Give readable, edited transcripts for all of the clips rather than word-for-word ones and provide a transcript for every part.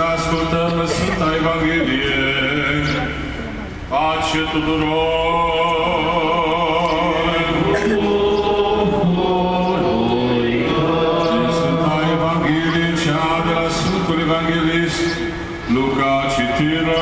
ascultăm Sfânta Evanghelie. Pace tuturor! Sfânta Evanghelie, cea de la Sfântul Evanghelist Luca, citire.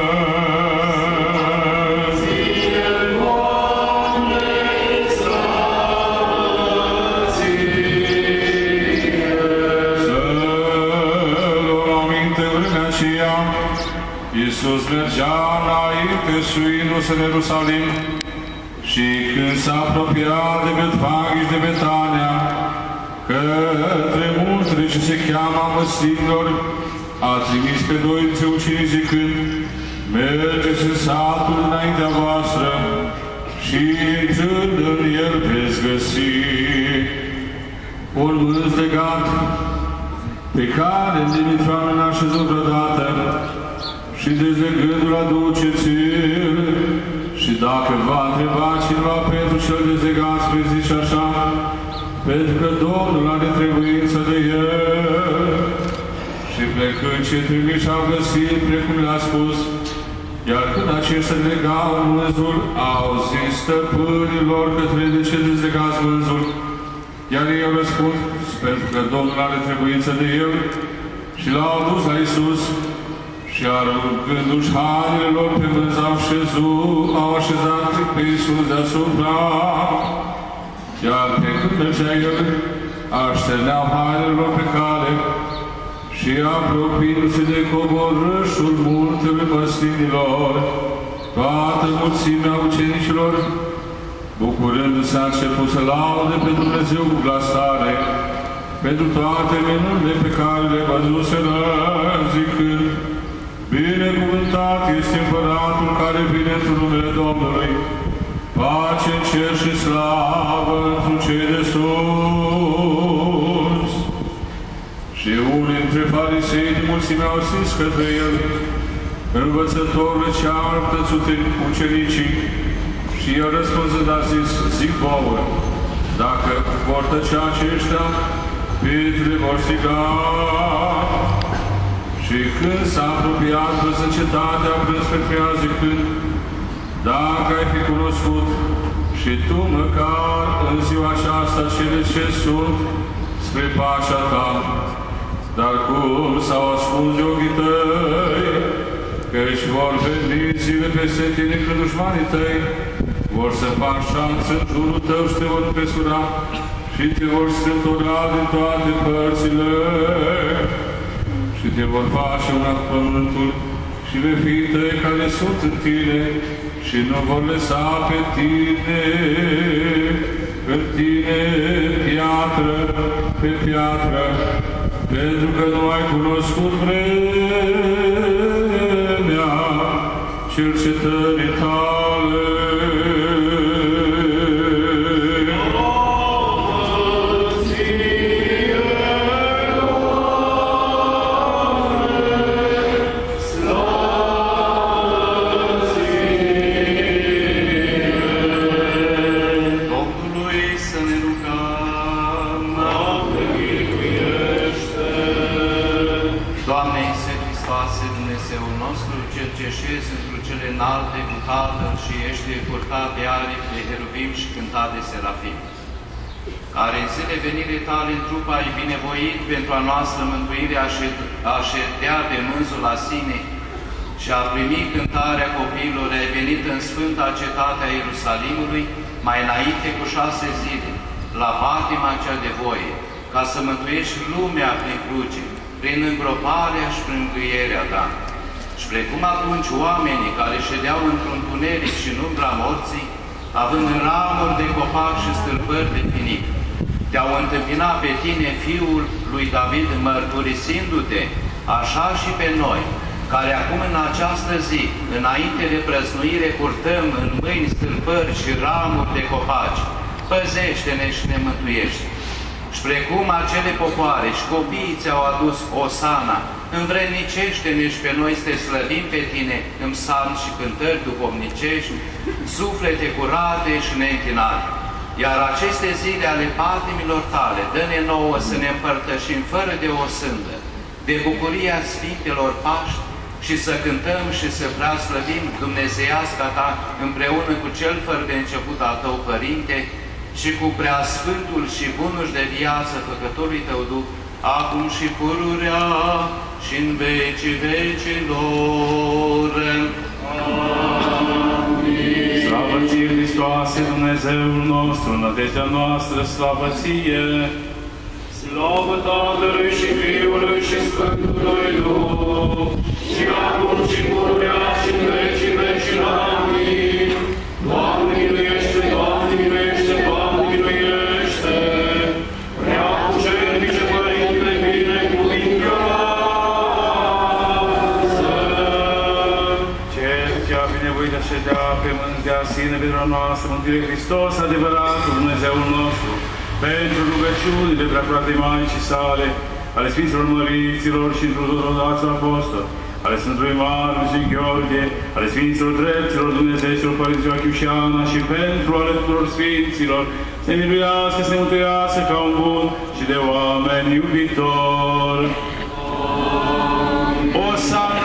Iisus mergea înainte suindu-se în Ierusalim și când s-a apropiat de Betfage și de Betania, către muntele ce se cheamă Măslinilor, a trimis pe doi dintre ucenici zicând: mergeți în satul înaintea voastră și intrând în el veți găsi un vârf legat pe care nimic n-a așezut vreodată, și dezlegându-l aduceți-l, și dacă va întreba cineva pentru cel dezlegat, spre zice așa, pentru că Domnul are trebuință de el. Și plecând ce trimiși au găsit, precum le-a spus, iar când aceștia legau vânzul, au zis stăpânilor că trebuie ce dezlegați vânzul, iar ei au răspuns, pentru că Domnul are trebuință de el, și l-au dus la Iisus. Și aruncându-și hainele lor pe vânz, au așezat pe Iisus deasupra, iar pe când mergea el, așterneau hainele lor pe cale și apropiindu-se de coborâșul muntelui Măslinilor, toată mulțimea ucenicilor, bucurându-se, a început să laude pe Dumnezeu cu glas tare pentru toate minunile pe care le văzuseră, zicând: binecuvântat este Împăratul care vine într-un numele Domnului, pace în cer și slavă într-un cei de sus. Și unii dintre farisei din mulțime au zis către el: învățătorul ce a răptățut ucenicii. Și el răspunzând a zis: zic vouă, dacă vor tăcea aceștia, pietrele vor striga. Și când s-a apropiat văzând cetatea, a plâns pe ea zicând: dacă ai fi cunoscut și tu măcar în ziua aceasta cele ce sunt spre pacea ta, dar cum s-au ascuns de ochii tăi, căci vor veni zile peste tine când dușmanii tăi vor să fac șanță în jurul tău și te vor împresura și te vor strântora din toate părțile și te vor face una cu pământul și vei fi tăi care sunt în tine și nu vor lăsa pe tine, în tine, piatră pe piatră, pentru că nu ai cunoscut vremea cercetării tale. înalte cu Tatăl și ești purtat de aripi de heruvim și cântat de serafim, care în zile venirii tale în trup ai binevoit pentru a noastră mântuire a ședea de mânzul la sine și a primit cântarea copiilor, ai venit în sfânta cetate a Ierusalimului mai înainte cu 6 zile, la patima cea de voie, ca să mântuiești lumea prin cruce, prin îngroparea și prin mângâierea ta. Și precum atunci oamenii care ședeau într-un tuneric și în umbra morții, având ramuri de copac și stâlpări de finic, te-au întâmpinat pe tine, Fiul lui David, mărturisindu-te, așa și pe noi, care acum în această zi, înainte de prăznuire, purtăm în mâini stâlpări și ramuri de copaci, păzește-ne și ne mântuiește. Și precum acele popoare și copiii ți-au adus osana, învrednicește-ne și pe noi să te slăvim pe tine în psalmi și cântări duhovnicești, suflete curate și neînchinate. Iar aceste zile ale patimilor tale, dă-ne nouă să ne împărtășim fără de o sândă, de bucuria Sfintelor Paști și să cântăm și să preaslăvim Dumnezeiasca Ta împreună cu Cel fără de început al Tău, Părinte, și cu Preasfântul și Bunuș de viață Făcătorului Tău Duh, acum și pururea și în vecii vecilor. Amin. Slavă Ție, Hristoase, Dumnezeul nostru, nădejdea noastră, slavă Ție! Slavă Tatălui și Fiului și Sfântului Duh, și acum și pururea și în vecii vecilor. Amin. Doamne miluiește, Doamne miluiește, Doamne miluiește! Prea puternice Părinte, binecuvintează! Cel ce a binevoit de ședea pe mânzea sine pentru noastră, Mântuire Hristos, adevăratul Dumnezeul nostru, pentru rugăciunile preacurate Maicii sale, ale Sfinților Măriților și într-o rodaților apostoli, ale Sfântului Marcu și Gheorghe, ale Sfinților Dreptilor Dumnezeilor Părinților Joachim și Ana și pentru ale tuturor Sfinților, să miluiască, să ne mântuiască ca un bun și de oameni iubitor. O să